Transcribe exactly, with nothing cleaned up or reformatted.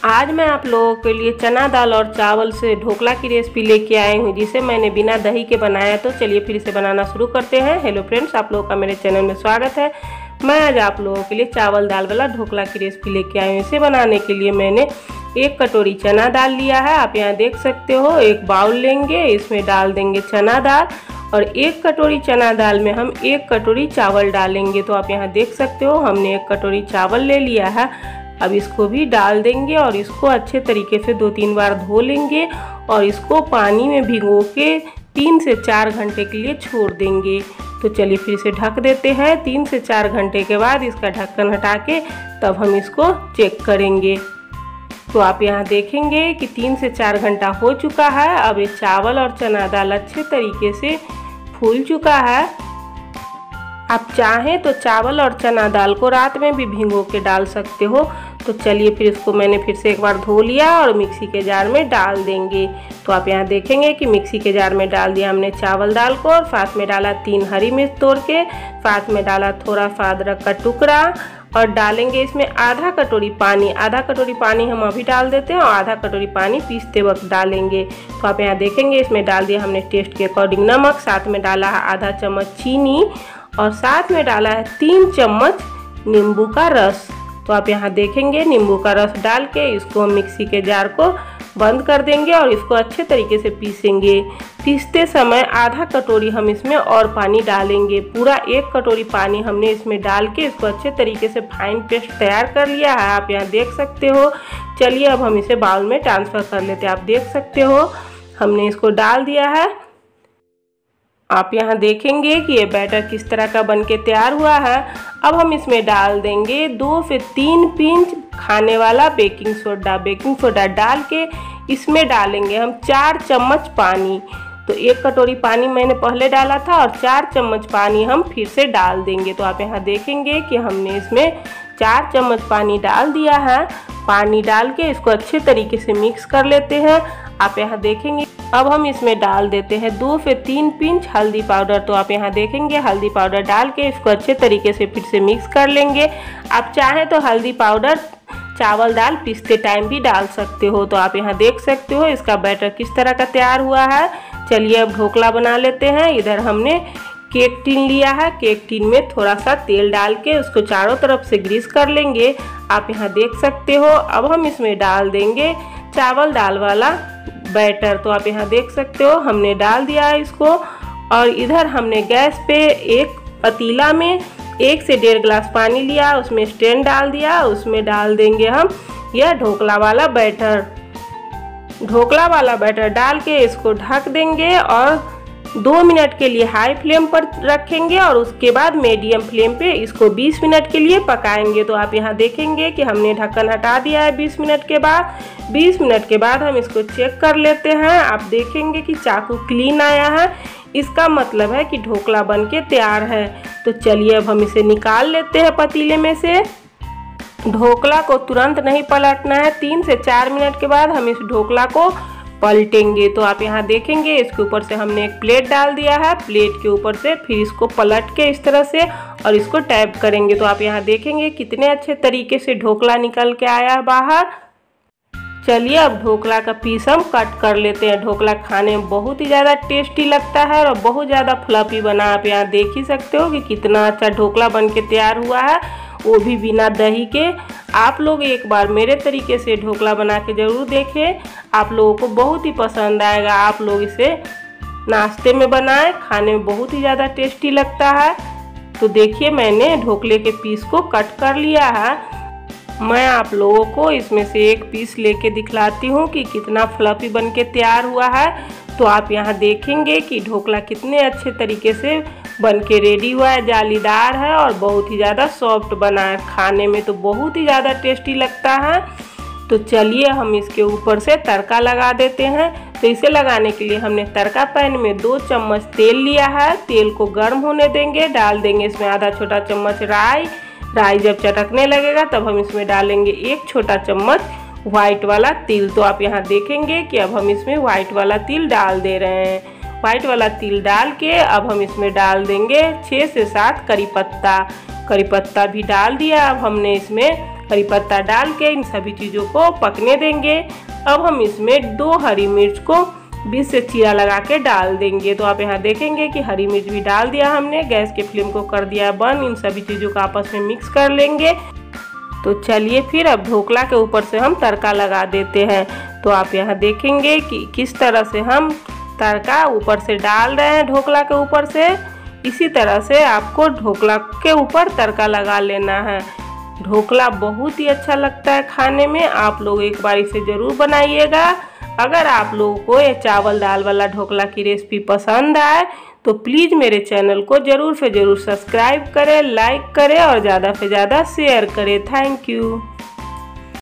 आज मैं आप लोगों के लिए चना दाल और चावल से ढोकला की रेसिपी लेके आई हूँ, जिसे मैंने बिना दही के बनाया। तो चलिए फिर इसे बनाना शुरू करते हैं। हेलो फ्रेंड्स, आप लोगों का मेरे चैनल में स्वागत है। मैं आज आप लोगों के लिए चावल दाल वाला ढोकला की रेसिपी लेके आई हूँ। इसे बनाने के लिए मैंने एक कटोरी चना दाल लिया है, आप यहाँ देख सकते हो। एक बाउल लेंगे, इसमें डाल देंगे चना दाल और एक कटोरी चना दाल में हम एक कटोरी चावल डालेंगे। तो आप यहाँ देख सकते हो हमने एक कटोरी चावल ले लिया है। अब इसको भी डाल देंगे और इसको अच्छे तरीके से दो तीन बार धो लेंगे और इसको पानी में भिगो के तीन से चार घंटे के लिए छोड़ देंगे। तो चलिए फिर इसे ढक देते हैं। तीन से चार घंटे के बाद इसका ढक्कन हटा के तब हम इसको चेक करेंगे। तो आप यहाँ देखेंगे कि तीन से चार घंटा हो चुका है। अब ये चावल और चना दाल अच्छे तरीके से फूल चुका है। आप चाहें तो चावल और चना दाल को रात में भी भिगो के डाल सकते हो। तो चलिए फिर इसको मैंने फिर से एक बार धो लिया और मिक्सी के जार में डाल देंगे। तो आप यहाँ देखेंगे कि मिक्सी के जार में डाल दिया हमने चावल दाल को और साथ में डाला तीन हरी मिर्च तोड़ के, साथ में डाला थोड़ा सा अदरक का टुकड़ा और डालेंगे इसमें आधा कटोरी पानी। आधा कटोरी पानी हम अभी डाल देते हैं और आधा कटोरी पानी पीसते वक्त डालेंगे। तो आप यहाँ देखेंगे इसमें डाल दिया हमने टेस्ट के अकॉर्डिंग नमक, साथ में डाला है आधा चम्मच चीनी और साथ में डाला है तीन चम्मच नींबू का रस। तो आप यहाँ देखेंगे नींबू का रस डाल के इसको हम मिक्सी के जार को बंद कर देंगे और इसको अच्छे तरीके से पीसेंगे। पीसते समय आधा कटोरी हम इसमें और पानी डालेंगे। पूरा एक कटोरी पानी हमने इसमें डाल के इसको अच्छे तरीके से फाइन पेस्ट तैयार कर लिया है, आप यहाँ देख सकते हो। चलिए अब हम इसे बाउल में ट्रांसफ़र कर लेते हैं। आप देख सकते हो हमने इसको डाल दिया है। आप यहाँ देखेंगे कि ये बैटर किस तरह का बनके तैयार हुआ है। अब हम इसमें डाल देंगे दो से तीन पिंच खाने वाला बेकिंग सोडा। बेकिंग सोडा डाल के इसमें डालेंगे हम चार चम्मच पानी। तो एक कटोरी पानी मैंने पहले डाला था और चार चम्मच पानी हम फिर से डाल देंगे। तो आप यहाँ देखेंगे कि हमने इसमें चार चम्मच पानी डाल दिया है। पानी डाल के इसको अच्छे तरीके से मिक्स कर लेते हैं। आप यहाँ देखेंगे अब हम इसमें डाल देते हैं दो से तीन पिंच हल्दी पाउडर। तो आप यहाँ देखेंगे हल्दी पाउडर डाल के इसको अच्छे तरीके से फिर से मिक्स कर लेंगे। आप चाहें तो हल्दी पाउडर चावल दाल पीसते टाइम भी डाल सकते हो। तो आप यहाँ देख सकते हो इसका बैटर किस तरह का तैयार हुआ है। चलिए अब ढोकला बना लेते हैं। इधर हमने केक टिन लिया है। केक टिन में थोड़ा सा तेल डाल के उसको चारों तरफ से ग्रीस कर लेंगे। आप यहाँ देख सकते हो। अब हम इसमें डाल देंगे चावल दाल वाला बैटर। तो आप यहाँ देख सकते हो हमने डाल दिया है इसको और इधर हमने गैस पे एक पतीला में एक से डेढ़ गिलास पानी लिया, उसमें स्टैंड डाल दिया। उसमें डाल देंगे हम यह ढोकला वाला बैटर। ढोकला वाला बैटर डाल के इसको ढक देंगे और दो मिनट के लिए हाई फ्लेम पर रखेंगे और उसके बाद मीडियम फ्लेम पे इसको बीस मिनट के लिए पकाएंगे। तो आप यहाँ देखेंगे कि हमने ढक्कन हटा दिया है बीस मिनट के बाद। बीस मिनट के बाद हम इसको चेक कर लेते हैं। आप देखेंगे कि चाकू क्लीन आया है, इसका मतलब है कि ढोकला बन के तैयार है। तो चलिए अब हम इसे निकाल लेते हैं पतीले में से। ढोकला को तुरंत नहीं पलटना है। तीन से चार मिनट के बाद हम इस ढोकला को पलटेंगे। तो आप यहाँ देखेंगे इसके ऊपर से हमने एक प्लेट डाल दिया है। प्लेट के ऊपर से फिर इसको पलट के इस तरह से और इसको टैप करेंगे। तो आप यहाँ देखेंगे कितने अच्छे तरीके से ढोकला निकल के आया है बाहर। चलिए अब ढोकला का पीस हम कट कर लेते हैं। ढोकला खाने में बहुत ही ज़्यादा टेस्टी लगता है और बहुत ज़्यादा फ्लफी बना। आप यहाँ देख ही सकते हो कि कितना अच्छा ढोकला बन के तैयार हुआ है, वो भी बिना दही के। आप लोग एक बार मेरे तरीके से ढोकला बना के ज़रूर देखें, आप लोगों को बहुत ही पसंद आएगा। आप लोग इसे नाश्ते में बनाएं, खाने में बहुत ही ज़्यादा टेस्टी लगता है। तो देखिए मैंने ढोकले के पीस को कट कर लिया है। मैं आप लोगों को इसमें से एक पीस लेके दिखलाती हूँ कि कितना फ्लफी बन के तैयार हुआ है। तो आप यहाँ देखेंगे कि ढोकला कितने अच्छे तरीके से बन के रेडी हुआ है, जालीदार है और बहुत ही ज़्यादा सॉफ्ट बना है। खाने में तो बहुत ही ज़्यादा टेस्टी लगता है। तो चलिए हम इसके ऊपर से तड़का लगा देते हैं। तो इसे लगाने के लिए हमने तड़का पैन में दो चम्मच तेल लिया है। तेल को गर्म होने देंगे। डाल देंगे इसमें आधा छोटा चम्मच राई। राई जब चटकने लगेगा तब हम इसमें डालेंगे एक छोटा चम्मच वाइट वाला तिल। तो आप यहाँ देखेंगे कि अब हम इसमें वाइट वाला तिल डाल दे रहे हैं। वाइट वाला तिल डाल के अब हम इसमें डाल देंगे छः से सात करी पत्ता। करी पत्ता भी डाल दिया। अब हमने इसमें हरी पत्ता डाल के इन सभी चीज़ों को पकने देंगे। अब हम इसमें दो हरी मिर्च को बीच से चीरा लगा के डाल देंगे। तो आप यहाँ देखेंगे कि हरी मिर्च भी डाल दिया हमने, गैस के फ्लेम को कर दिया बंद। इन सभी चीज़ों को आपस में मिक्स कर लेंगे। तो चलिए फिर अब ढोकला के ऊपर से हम तड़का लगा देते हैं। तो आप यहाँ देखेंगे कि किस तरह से हम तड़का ऊपर से डाल रहे हैं ढोकला के ऊपर से। इसी तरह से आपको ढोकला के ऊपर तड़का लगा लेना है। ढोकला बहुत ही अच्छा लगता है खाने में, आप लोग एक बार इसे ज़रूर बनाइएगा। अगर आप लोगों को ये चावल दाल वाला ढोकला की रेसिपी पसंद आए तो प्लीज़ मेरे चैनल को ज़रूर से ज़रूर सब्सक्राइब करें, लाइक करें और ज़्यादा से ज़्यादा शेयर करें। Thank you.